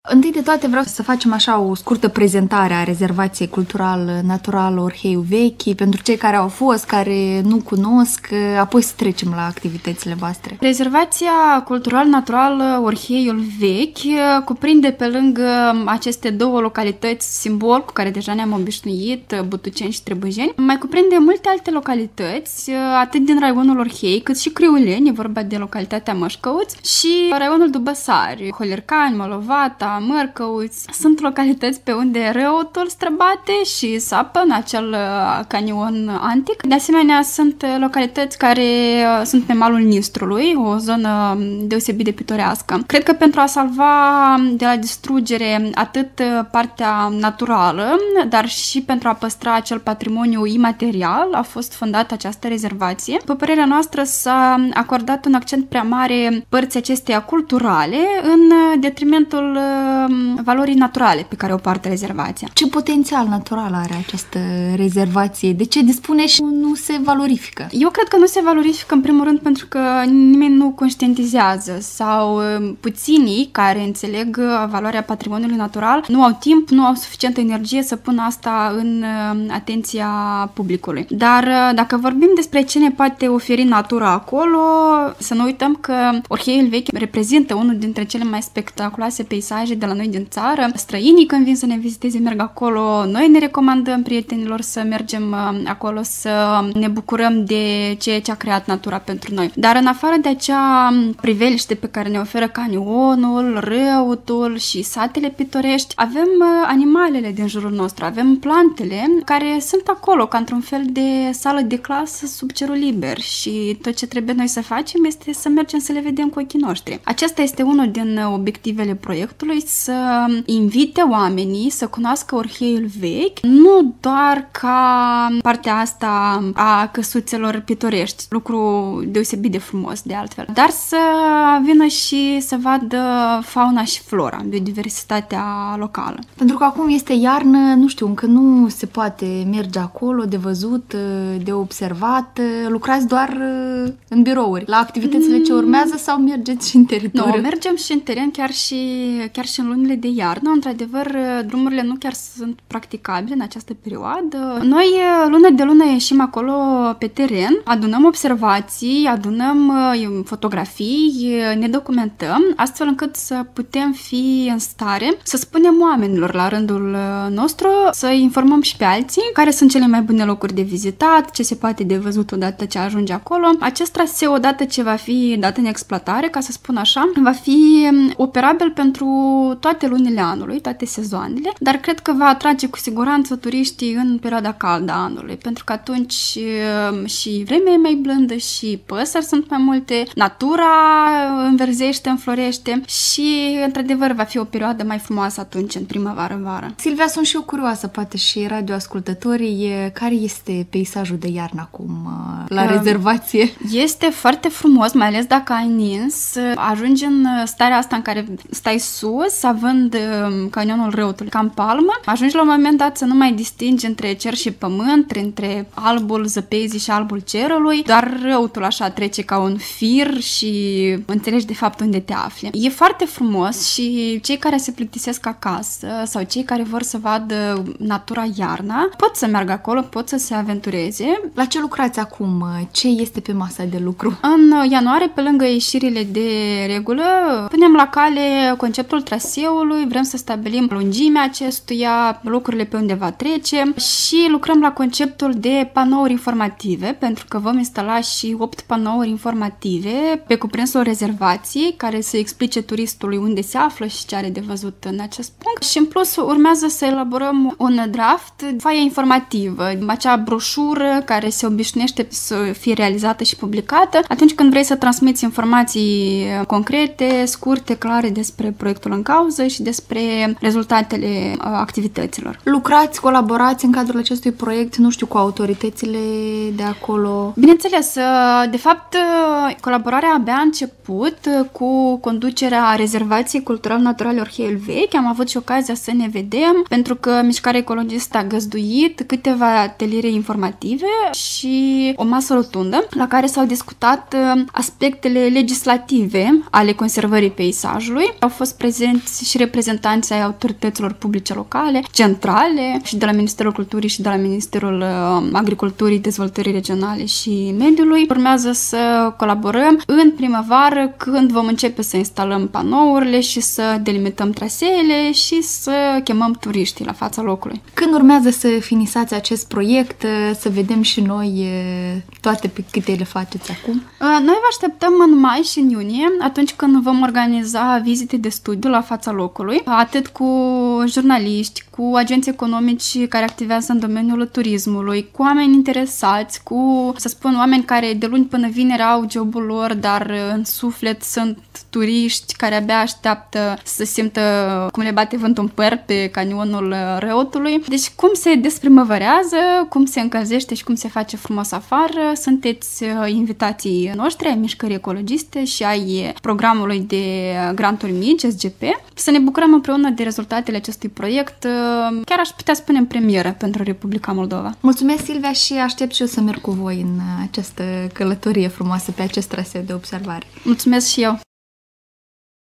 Întâi de toate vreau să facem așa o scurtă prezentare a rezervației cultural-naturală Orheiul Vechi, pentru cei care au fost, care nu cunosc, apoi să trecem la activitățile voastre. Rezervația cultural-naturală Orheiul Vechi cuprinde pe lângă aceste două localități simbol cu care deja ne-am obișnuit, Butuceni și Trebujeni, mai cuprinde multe alte localități, atât din raionul Orhei, cât și Criuleni, e vorba de localitatea Mășcăuți, și raionul Dubăsari, Holercani, Molovata, Mărcăuți. Sunt localități pe unde râul străbate și sapă în acel canion antic. De asemenea, sunt localități care sunt pe malul Nistrului, o zonă deosebit de pitorească. Cred că pentru a salva de la distrugere atât partea naturală, dar și pentru a păstra acel patrimoniu imaterial, a fost fondată această rezervație. Pe părerea noastră, s-a acordat un accent prea mare părții acesteia culturale în detrimentul valorii naturale pe care o poartă rezervația. Ce potențial natural are această rezervație? De ce dispune și nu se valorifică? Eu cred că nu se valorifică în primul rând pentru că nimeni nu conștientizează sau puținii care înțeleg valoarea patrimoniului natural nu au timp, nu au suficientă energie să pună asta în atenția publicului. Dar dacă vorbim despre ce ne poate oferi natura acolo, să nu uităm că Orheiul Vechi reprezintă unul dintre cele mai spectaculoase peisaje de la noi din țară. Străinii când vin să ne viziteze merg acolo, noi ne recomandăm prietenilor să mergem acolo, să ne bucurăm de ceea ce a creat natura pentru noi. Dar în afară de acea priveliște pe care ne oferă canionul, râul și satele pitorești, avem animalele din jurul nostru, avem plantele care sunt acolo ca într-un fel de sală de clasă sub cerul liber și tot ce trebuie noi să facem este să mergem să le vedem cu ochii noștri. Acesta este unul din obiectivele proiectului, să invite oamenii să cunoască Orheiul Vechi, nu doar ca partea asta a căsuțelor pitorești, lucru deosebit de frumos de altfel, dar să vină și să vadă fauna și flora, biodiversitatea locală. Pentru că acum este iarnă, nu știu, încă nu se poate merge acolo de văzut, de observat, lucrați doar în birouri. La activitățile ce urmează sau mergeți și în teritoriu? Nu, mergem și în teren, chiar și în lunile de iarnă. Într-adevăr, drumurile nu chiar sunt practicabile în această perioadă. Noi, lună de lună, ieșim acolo pe teren, adunăm observații, adunăm fotografii, ne documentăm, astfel încât să putem fi în stare să spunem oamenilor la rândul nostru, să informăm și pe alții care sunt cele mai bune locuri de vizitat, ce se poate de văzut odată ce ajunge acolo. Acest traseu, odată ce va fi dat în exploatare, ca să spun așa, va fi operabil pentru toate lunile anului, toate sezoanele, dar cred că va atrage cu siguranță turiștii în perioada caldă a anului, pentru că atunci și vremea e mai blândă și păsări sunt mai multe, natura înverzește, înflorește și, într-adevăr, va fi o perioadă mai frumoasă atunci, în primăvară-vară. Silvia, sunt și eu curioasă, poate și radioascultătorii, care este peisajul de iarnă acum la rezervație? Este foarte frumos, mai ales dacă ai nins, ajungi în starea asta în care stai sus, având canionul râului ca în palmă, ajungi la un moment dat să nu mai distingi între cer și pământ, între albul zăpezii și albul cerului, doar râul așa trece ca un fir și înțelegi de fapt unde te afli. E foarte frumos și cei care se plictisesc acasă sau cei care vor să vadă natura iarna, pot să meargă acolo, pot să se aventureze. La ce lucrați acum? Ce este pe masa de lucru? În ianuarie, pe lângă ieșirile de regulă, punem la cale conceptul traseului, vrem să stabilim lungimea acestuia, locurile pe unde va trece și lucrăm la conceptul de panouri informative, pentru că vom instala și 8 panouri informative pe cuprinsul rezervației, care să explice turistului unde se află și ce are de văzut în acest punct. Și în plus urmează să elaborăm un draft, foaie informativă, acea broșură care se obișnuiește să fie realizată și publicată atunci când vrei să transmiți informații concrete, scurte, clare despre proiectul în cauză și despre rezultatele activităților. Lucrați, colaborați în cadrul acestui proiect, nu știu, cu autoritățile de acolo? Bineînțeles, de fapt, colaborarea abia a început cu conducerea Rezervației Cultural-Naturale Orheiul Vechi. Am avut și ocazia să ne vedem, pentru că Mișcarea Ecologistă a găzduit câteva ateliere informative și o masă rotundă la care s-au discutat aspectele legislative ale conservării peisajului. Au fost prezenți studenți și reprezentanți ai autorităților publice locale, centrale, și de la Ministerul Culturii și de la Ministerul Agriculturii, Dezvoltării Regionale și Mediului. Urmează să colaborăm în primăvară, când vom începe să instalăm panourile și să delimităm traseele și să chemăm turiștii la fața locului. Când urmează să finisați acest proiect, să vedem și noi toate pe câte le faceți acum? Noi vă așteptăm în mai și în iunie, atunci când vom organiza vizite de studiu la fața locului, atât cu jurnaliști, cu agenți economici care activează în domeniul turismului, cu oameni interesați, cu, să spun, oameni care de luni până vineri au jobul lor, dar în suflet sunt turiști care abia așteaptă să simtă cum le bate vântul în păr pe canionul Răutului. Deci cum se desprimăvărează, cum se încălzește și cum se face frumos afară, sunteți invitații noștri ai Mișcării Ecologiste și ai programului de granturi mici, SGP, să ne bucurăm împreună de rezultatele acestui proiect, chiar aș putea spune în premieră pentru Republica Moldova. Mulțumesc, Silvia, și aștept și eu să merg cu voi în această călătorie frumoasă pe acest traseu de observare. Mulțumesc și eu!